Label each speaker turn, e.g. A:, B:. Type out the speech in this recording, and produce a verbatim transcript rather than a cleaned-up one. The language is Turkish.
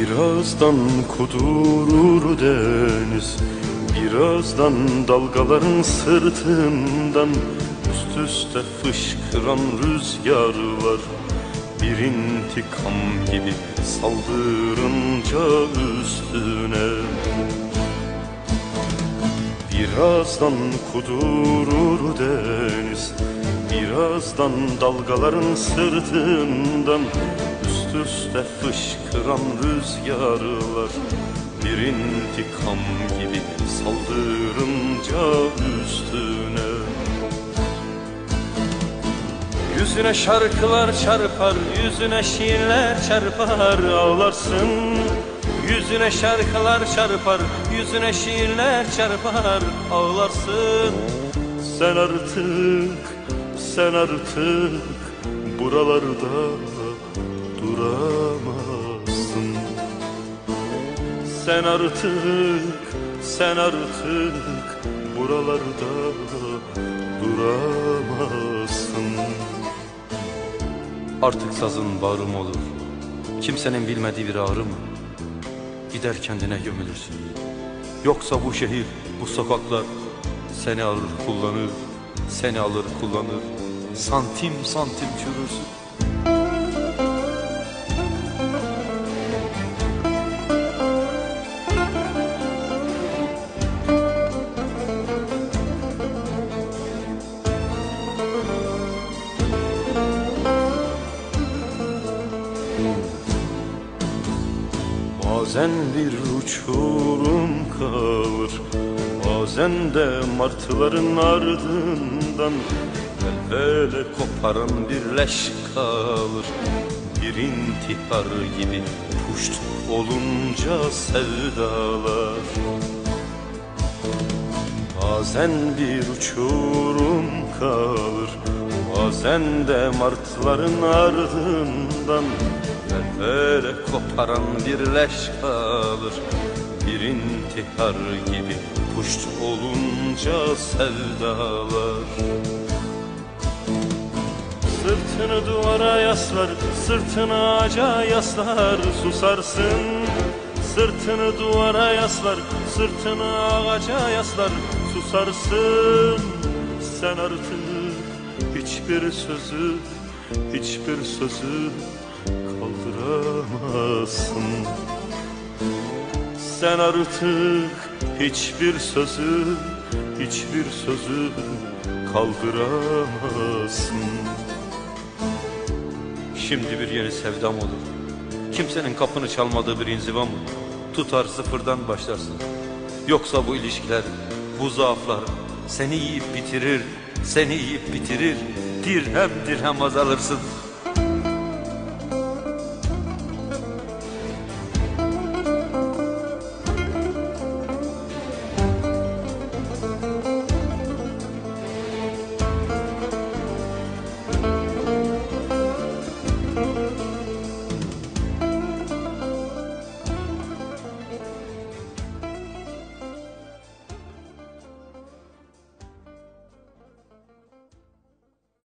A: Birazdan kudurur deniz, birazdan dalgaların sırtından üst üste fışkıran rüzgarlar bir intikam gibi saldırınca üstüne. Birazdan kudurur deniz, birazdan dalgaların sırtından üst üste fışkıran rüzgarlar bir intikam gibi saldırınca üstüne. Yüzüne şarkılar çarpar, yüzüne şiirler çarpar, ağlarsın. Yüzüne şarkılar çarpar, yüzüne şiirler çarpar, ağlarsın. Sen artık, sen artık buralarda duramazsın. Sen artık, sen artık buralarda duramazsın.
B: Artık sazın bağrı mı olur, kimsenin bilmediği bir ağrı mı? Gider kendine gömülürsün. Yoksa bu şehir, bu sokaklar seni alır kullanır, seni alır kullanır, santim santim çürürsün.
A: Bazen bir uçurum kalır, bazen de martıların ardından velvele koparan bir leş kalır. Bir intihar gibi puşt olunca sevdalar. Bazen bir uçurum kalır, bazen de martıların ardından velvele koparan bir leş kalır. Bir intihar gibi puşt olunca sevdalar. Sırtını duvara yaslar, sırtını ağaca yaslar, susarsın. Sırtını duvara yaslar, sırtını ağaca yaslar, susarsın. Sen artık hiçbir sözü, hiçbir sözü kaldıramazsın. Sen artık hiçbir sözü, hiçbir sözü kaldıramazsın.
B: Şimdi bir yeni sevdam olur, kimsenin kapını çalmadığı bir inziva mı? Tutar sıfırdan başlarsın. Yoksa bu ilişkiler, bu zaaflar seni yiyip bitirir, seni yiyip bitirir. Dirhem dirhem azalırsın.